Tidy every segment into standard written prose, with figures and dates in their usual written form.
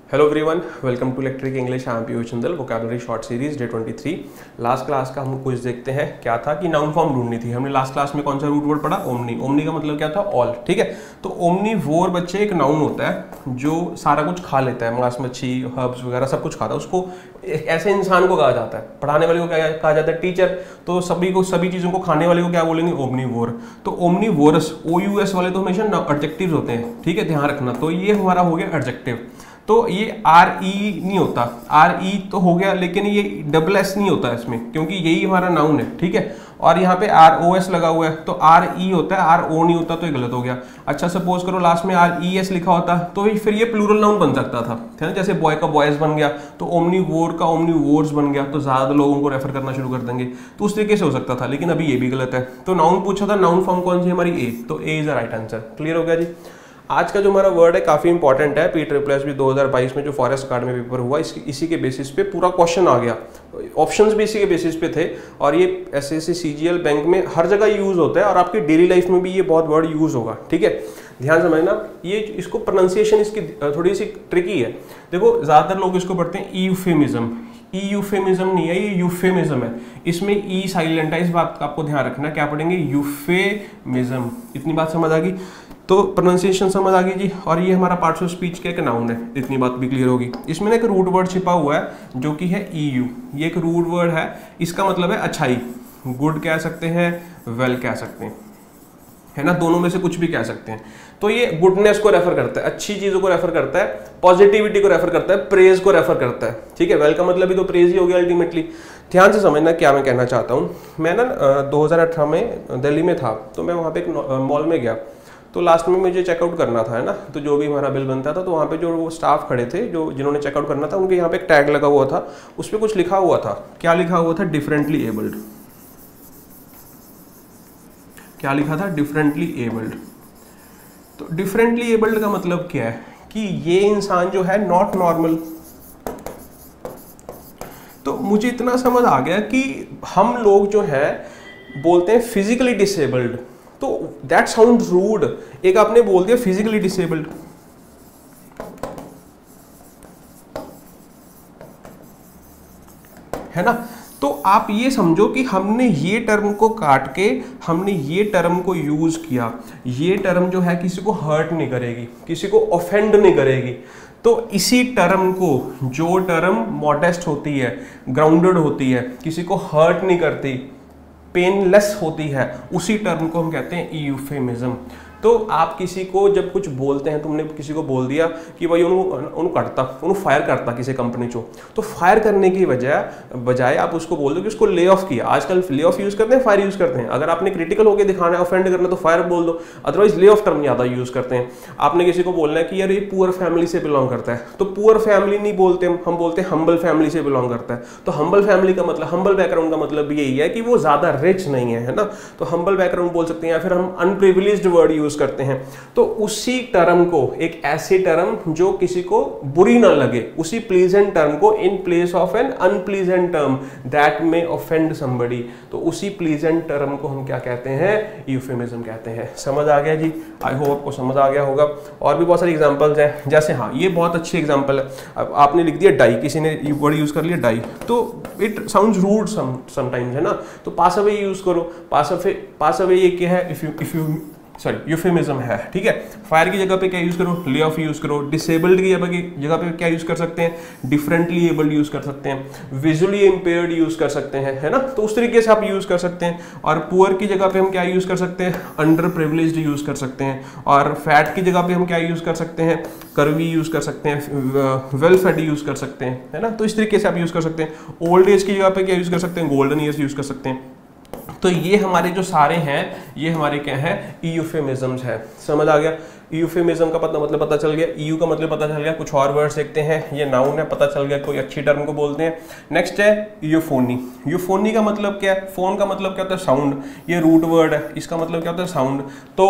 Hello everyone, welcome to electric English. I am Piyush Chandal. Vocabulary short series day 23। Last class का हम कुछ देखते हैं। क्या था कि नाउन फॉर्म ढूंढनी थी। हमने लास्ट क्लास में कौन सा रूट वर्ड पढ़ा? ओमनी। ओमनी का मतलब क्या था? ऑल। ठीक है, तो ओमनीवोर बच्चे एक नाउन होता है जो सारा कुछ खा लेता है, मांस मच्छी हर्ब्स वगैरह सब कुछ खाता है। उसको ऐसे इंसान को कहा जाता है। पढ़ाने वाले को क्या कहा जाता है? टीचर। तो सभी चीज़ों को खाने वाले को क्या बोलेंगे? ओमनीवोर। तो ओमनीवोरस, OUS वाले तो हमेशा एडजेक्टिव्स होते हैं। ठीक है, ध्यान रखना। तो ये हमारा हो गया एडजेक्टिव। तो ये RE नहीं होता, RE तो हो गया, लेकिन ये SS नहीं होता इसमें, क्योंकि यही हमारा नाउन है। ठीक है, और यहाँ पे ROS लगा हुआ है, तो RE होता है, RO नहीं होता, तो ये गलत हो गया। अच्छा, सपोज करो लास्ट में RES लिखा होता तो फिर ये प्लूरल नाउन बन सकता था, है ना। जैसे बॉय का बॉयज बन गया, तो ओमनीवोर का ओमनीवोर्स बन गया, तो ज्यादा लोगों को रेफर करना शुरू कर देंगे। तो उस तरीके से हो सकता था, लेकिन अभी ये भी गलत है। तो नाउन पूछा था, नाउन फॉर्म कौन सी हमारी? ए। तो A is the right answer. Clear हो गया जी। आज का जो हमारा वर्ड है काफ़ी इंपॉर्टेंट है। PSSB 2022 में जो फॉरेस्ट गार्ड में पेपर हुआ, इसी के बेसिस पे पूरा क्वेश्चन आ गया। ऑप्शंस भी इसी के बेसिस पे थे, और ये SSC CGL बैंक में हर जगह यूज़ होता है, और आपकी डेली लाइफ में भी ये बहुत वर्ड यूज़ होगा। ठीक है, ध्यान समझना। ये इसको प्रोनाउंसिएशन इसकी थोड़ी सी ट्रिकी है। देखो, ज़्यादातर लोग इसको पढ़ते हैं यूफेमिज्म। यूफेमिज्म नहीं है, ये यूफेमिज्म है। इसमें ई साइलेंट है। इस बात का आपको ध्यान रखना। क्या पढ़ेंगे? यूफेमिज्म। इतनी बात समझ आ गई? तो प्रोनाउंसिएशन समझ आ गई जी। और ये हमारा पार्ट्स ऑफ स्पीच का एक नाउन है। इतनी बात भी क्लियर होगी। इसमें ना एक रूट वर्ड छिपा हुआ है जो कि है EU। ये एक रूट वर्ड है। इसका मतलब है अच्छाई। गुड कह सकते हैं, वेल कह सकते हैं, है ना। दोनों में से कुछ भी कह सकते हैं। तो ये गुडनेस को रेफर करता है, अच्छी चीजों को रेफर करता है, पॉजिटिविटी को रेफर करता है, प्रेज को रेफर करता है। ठीक है, वेल का मतलब भी तो प्रेज ही हो गया अल्टीमेटली। ध्यान से समझना क्या मैं कहना चाहता हूँ। मैं ना 2018 में दिल्ली में था, तो मैं वहाँ पे एक मॉल में गया। तो लास्ट में मुझे चेकआउट करना था, है ना। तो जो भी हमारा बिल बनता था, तो वहाँ पे जो वो स्टाफ खड़े थे, जिन्होंने चेकआउट करना था, उनके यहाँ पे एक टैग लगा हुआ था। उस पर कुछ लिखा हुआ था। क्या लिखा हुआ था? Differently abled. क्या लिखा था? Differently abled. तो डिफरेंटली एबल्ड का मतलब क्या है? कि ये इंसान जो है नॉट नॉर्मल। तो मुझे इतना समझ आ गया कि हम लोग जो है बोलते हैं फिजिकली डिसेबल्ड, तो दैट साउंड रूड। एक आपने बोल दिया फिजिकली डिसेबल्ड, है ना। तो आप ये समझो कि हमने ये टर्म को काट के हमने ये टर्म को यूज किया। ये टर्म जो है किसी को हर्ट नहीं करेगी, किसी को ऑफेंड नहीं करेगी। तो इसी टर्म को, जो टर्म मॉडेस्ट होती है, ग्राउंडेड होती है, किसी को हर्ट नहीं करती, पेनलेस होती है, उसी टर्म को हम कहते हैं यूफेमिज्म। तो आप किसी को जब कुछ बोलते हैं, तुमने किसी को बोल दिया कि भाई उन्होंने करता, उन्होंने फायर करता किसी कंपनी चो, तो फायर करने की बजाय आप उसको बोल दो कि उसको ले ऑफ किया। आजकल ले ऑफ यूज करते हैं, फायर यूज करते हैं। अगर आपने क्रिटिकल होकर दिखाना है, ऑफेंड करना, तो फायर बोल दो। अदरवाइज ले ऑफ टर्म ज़्यादा यूज करते हैं। आपने किसी को बोलना है कि यार ये पुअर फैमिली से बिलोंग करता है, तो पुअर फैमिली नहीं बोलते हम बोलते हैं हम्बल फैमिली से बिलोंग करता है। तो हम्बल फैमिली का मतलब, हम्बल बैकग्राउंड का मतलब यही है कि वो ज़्यादा रिच नहीं है ना। तो हम्बल बैकग्राउंड बोल सकते हैं, या फिर हम अनप्रिविलेज्ड वर्ड यूज करते हैं। तो उसी टर्म को, एक ऐसे टर्म जो किसी को बुरी ना लगे, उसी प्लीजेंट टर्म को in place of an unpleasant term that may offend somebody, तो उसी प्लीजेंट टर्म को हम क्या कहते हैं? यूफेमिज्म कहते हैं। समझ आ गया जी? आई होप आपको समझ आ गया होगा। और भी बहुत सारी एग्जांपल्स हैं, जैसे हाँ, ये बहुत अच्छी एग्जांपल है। अब आपने लिख दिया डाई, किसी ने वर्ड यूज कर लिया डाई, तो इट साउंड्स रूड समटाइम्स, है ना। तो पास अवे यूज करो। पास अवे ये क्या है? इफ यू यूफेमिज्म है। ठीक है, फायर की जगह पे क्या यूज करो? ले ऑफ यूज करो। डिसेबल्ड की जगह पे क्या यूज कर सकते हैं? डिफरेंटली एबल्ड यूज कर सकते हैं। विजुअली इंपेयर्ड यूज कर सकते हैं, है ना। तो उस तरीके से आप यूज कर सकते हैं। और पुअर की जगह पे हम क्या यूज कर सकते हैं? अंडर प्रिविलेज्ड यूज कर सकते हैं। और फैट की जगह पे हम क्या यूज कर सकते हैं? कर्वी यूज कर सकते हैं, वेल फेड यूज कर सकते हैं, है ना। तो इस तरीके से आप यूज कर सकते हैं। ओल्ड एज की जगह पे क्या यूज कर सकते हैं? गोल्डन ईयर्स यूज कर सकते हैं। तो ये हमारे जो सारे हैं, ये हमारे क्या है? यूफेमिज्म्स है। समझ आ गया? यूफेमिज्म का मतलब पता चल गया, EU का मतलब पता चल गया। कुछ और वर्ड्स देखते हैं। ये नाउन है, पता चल गया, कोई अच्छी टर्म को बोलते हैं। नेक्स्ट है यूफोनी। यूफोनी का मतलब क्या है? फोन का मतलब क्या होता है? साउंड। ये रूट वर्ड है, इसका मतलब क्या होता है? साउंड। तो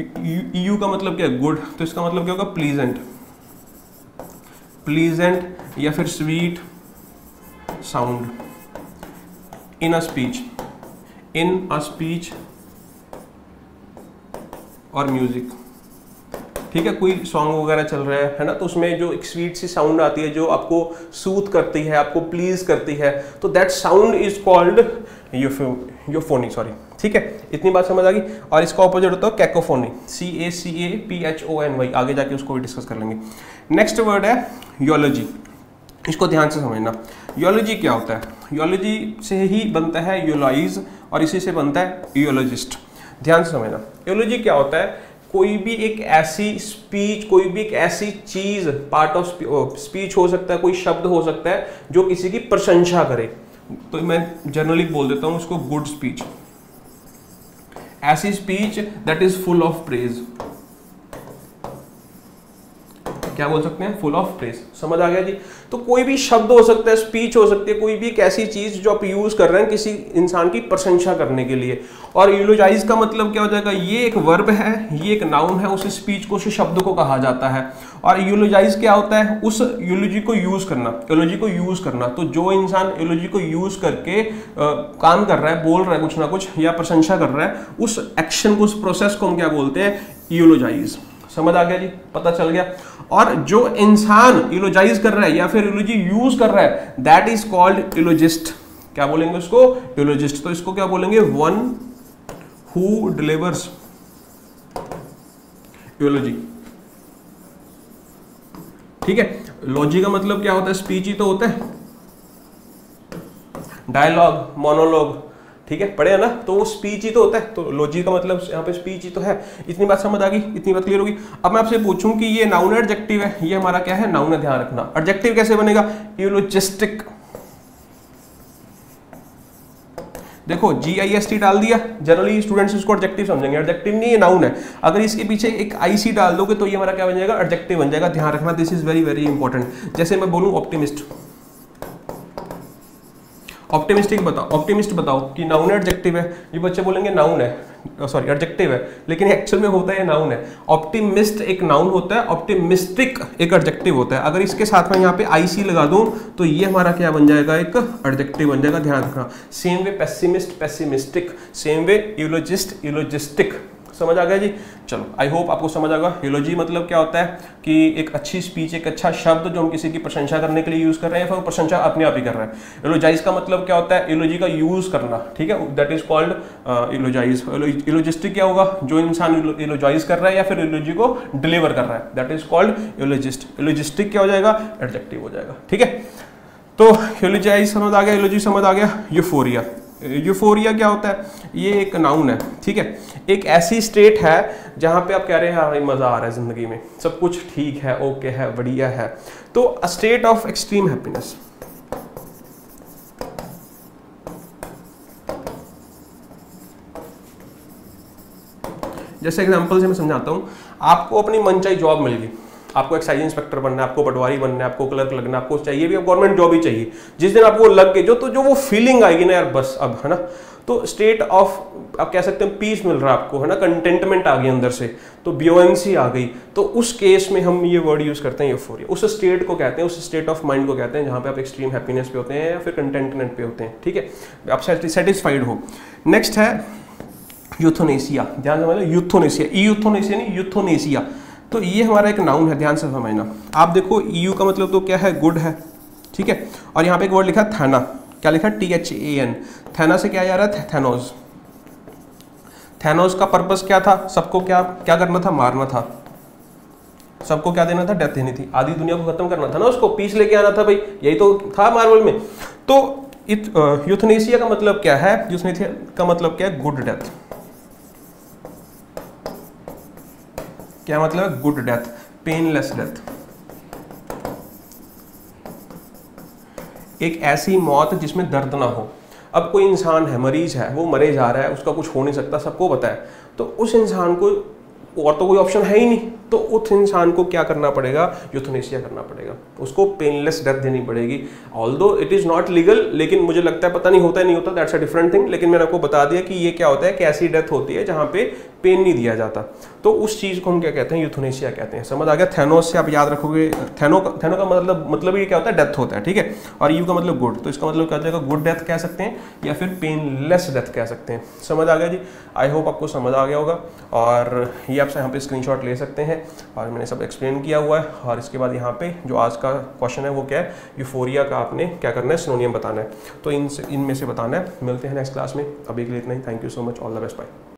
EU का मतलब क्या है? गुड। तो इसका मतलब क्या होगा? प्लीजेंट। प्लीजेंट या फिर sweet sound in a speech, in a speech और म्यूजिक। ठीक है, कोई सॉन्ग वगैरह चल रहा है ना, तो उसमें जो एक स्वीट सी साउंड आती है जो आपको सूथ करती है, आपको प्लीज करती है, तो that sound is called euphony, sorry, ठीक है, इतनी बात समझ आ गई। और इसका ऑपोजिट होता है कैकोफोनी, CACAPHONY, आगे जाके उसको भी डिस्कस कर लेंगे। नेक्स्ट वर्ड है यूलॉजी, इसको ध्यान से समझना। यूलॉजी क्या होता है? यूलॉजी से ही बनता है यूलॉइज और इसी से बनता है यूलॉजिस्ट। ध्यान से समझना, यूलॉजी क्या होता है? कोई भी एक ऐसी स्पीच, कोई भी एक ऐसी चीज, पार्ट ऑफ स्पीच हो सकता है, कोई शब्द हो सकता है जो किसी की प्रशंसा करे। तो मैं जनरली बोल देता हूं उसको गुड स्पीच, ऐसी speech that is full of praise. क्या बोल सकते हैं? Full of praise. समझ आ गया जी? तो कोई भी शब्द हो सकता है, स्पीच हो सकती है, कोई भी एक ऐसी चीज जो आप यूज कर रहे हैं किसी इंसान की प्रशंसा करने के लिए। और यूलोजाइज का मतलब क्या हो जाएगा? ये एक वर्ब है, ये एक नाउन है, उस स्पीच को, उस शब्द को कहा जाता है। और यूलोजाइज क्या होता है? उस यूलोजी को यूज करना, यूलोजी को यूज करना। तो जो इंसान यूलोजी को यूज करके काम कर रहा है, बोल रहा है कुछ ना कुछ या प्रशंसा कर रहा है, उस एक्शन को, उस प्रोसेस को हम क्या बोलते हैं? यूलोजाइज। समझ आ गया जी? पता चल गया। और जो इंसान यूलोजाइज कर रहा है या फिर यूलोजी यूज कर रहा है, दैट इज कॉल्ड यूलोजिस्ट। क्या बोलेंगे उसको? यूलोजिस्ट। तो इसको क्या बोलेंगे? One who delivers eulogy. ठीक है, लॉजी का मतलब क्या होता है? स्पीच ही तो होता है, डायलॉग, मोनोलॉग, ठीक है, पढ़े है ना, तो वो स्पीच ही तो होता है। तो लॉजी का मतलब यहाँ पे स्पीच ही तो है। इतनी बात समझ आ गई? इतनी बात क्लियर होगी? अब मैं आपसे पूछूं कि ये नाउन है एडजेक्टिव है? ये हमारा क्या है? नाउन है। ध्यान रखना, एडजेक्टिव कैसे बनेगा? यूलोजिस्टिक। देखो GIST डाल दिया, जनरली स्टूडेंट्स इसको एडजेक्टिव समझेंगे, एडजेक्टिव नहीं, ये नाउन है। अगर इसके पीछे एक IC डाल दोगे तो ये हमारा क्या बन जाएगा? एडजेक्टिव बन जाएगा। ध्यान रखना, this is very very important. जैसे मैं बोलूं ऑप्टिमिस्ट, ऑप्टिमिस्टिक बताओ, ऑप्टिमिस्ट बताओ कि नाउन है एडजेक्टिव है? ये बच्चे बोलेंगे नाउन है, सॉरी एडजेक्टिव है, लेकिन एक्चुअल में होता है नाउन है। ऑप्टिमिस्ट एक नाउन होता है, ऑप्टिमिस्टिक एक एडजेक्टिव होता है। अगर इसके साथ में यहाँ पे IC लगा दूं तो ये हमारा क्या बन जाएगा? एक एडजेक्टिव बन जाएगा। ध्यान रखना। Same way pessimist, pessimistic, same way eulogist, eulogistic. समझ आ गया जी? चलो, आई होप आपको समझ आ गया। यूलोजी मतलब क्या होता है कि एक अच्छी स्पीच, एक अच्छा शब्द जो हम किसी की प्रशंसा करने के लिए यूज कर रहे हैं, फिर वो प्रशंसा अपने आप ही कर रहा है। यूलोजाइज का मतलब क्या होता है? यूलोजी का यूज करना, ठीक है, that is called eulogize. Eulogistic क्या होगा? जो इंसान यूलोजाइज कर रहा है या फिर यूलोजी को डिलीवर कर रहा है, that is called eulogist. Eulogistic क्या हो जाएगा? एडजेक्टिव हो जाएगा। ठीक है, तो यूलोजाइज समझ आ गया, यूलोजी समझ आ गया। यूफोरिया, यूफोरिया क्या होता है? ये एक नाउन है, ठीक है, एक ऐसी स्टेट है जहां पे आप कह रहे हैं हाँ मजा आ रहा है जिंदगी में, सब कुछ ठीक है, ओके है, बढ़िया है। तो a state of extreme happiness. जैसे एग्जांपल से मैं समझाता हूं, आपको अपनी मनचाही जॉब मिल गई, आपको एक्साइज इंस्पेक्टर बनना है, आपको पटवारी बनना है, आपको क्लर्क लगना है, आपको चाहिए भी, अब गवर्नमेंट जॉब ही चाहिए। जिस दिन आपको लग गई जो वो फीलिंग आएगी ना यार बस अब, है ना, तो स्टेट ऑफ, आप कह सकते हैं पीस मिल रहा है आपको, है ना, कंटेंटमेंट आ गई अंदर से, तो ब्योएंसी आ गई। तो उस केस में हम ये वर्ड यूज करते हैं यूफोरिया। उस स्टेट को कहते हैं, उस स्टेट ऑफ माइंड को कहते हैं जहां पे आप एक्सट्रीम हैप्पीनेस पे होते हैं या फिर कंटेंटमेंट पे होते हैं। ठीक है, आप सेटिस्फाइड हो। नेक्स्ट है यूथोनेसिया। ध्यान से समझना, यूथोनेसिया, यूथोनेसिया नहीं, यूथोनेसिया। तो ये हमारा एक नाउन है, ध्यान से समझना। आप देखो EU का मतलब तो क्या है? गुड है, ठीक है, और यहाँ पे एक वर्ड लिखा थाना। क्या लिखा? THAN। थाना से क्या जा रहा है? थैनोस। थैनोस का पर्पस क्या था? सबको क्या क्या करना था? मारना था। सबको क्या देना था? डेथ देनी थी, आधी दुनिया को खत्म करना था ना, उसको पीस लेके आना था भाई, यही तो था मार्वल में। तो यूथनेसिया का मतलब क्या है? यूथनेसिया का मतलब क्या है? Good death. क्या मतलब है? Good death, painless death. एक ऐसी मौत जिसमें दर्द ना हो। अब कोई इंसान है, मरीज है, वो मरे जा रहा है, उसका कुछ हो नहीं सकता, सबको पता है, तो उस इंसान को और तो कोई ऑप्शन है ही नहीं, तो उस इंसान को क्या करना पड़ेगा? यूथनेसिया करना पड़ेगा, उसको पेनलेस डेथ देनी पड़ेगी। Although it is not legal, लेकिन मुझे लगता है, पता नहीं होता है नहीं होता, दैट्स अ डिफरेंट थिंग, लेकिन मैंने आपको बता दिया कि ये क्या होता है कि ऐसी डेथ होती है जहां पे पेन नहीं दिया जाता, तो उस चीज को हम क्या कहते हैं? यूथनेसिया कहते हैं। समझ आ गया? थैनोस से आप याद रखोगे, थैनो का मतलब ये क्या होता है? डेथ होता है, ठीक है, और यू का मतलब गुड, तो इसका मतलब क्या हो जाएगा? गुड डेथ कह सकते हैं या फिर पेनलेस डेथ कह सकते हैं। समझ आ गया जी? आई होप आपको समझ आ गया होगा, और ये आप यहाँ पे स्क्रीनशॉट ले सकते हैं। हैं और मैंने सब एक्सप्लेन किया हुआ है। और इसके बाद यहाँ पे जो आज का क्वेश्चन है वो क्या है, यूफोरिया का आपने क्या करना है, सिनोनियम बताना है। तो इनमें से बताना है। मिलते हैं नेक्स्ट क्लास में, अभी के लिए इतना ही। Thank you so much, all the best, bye.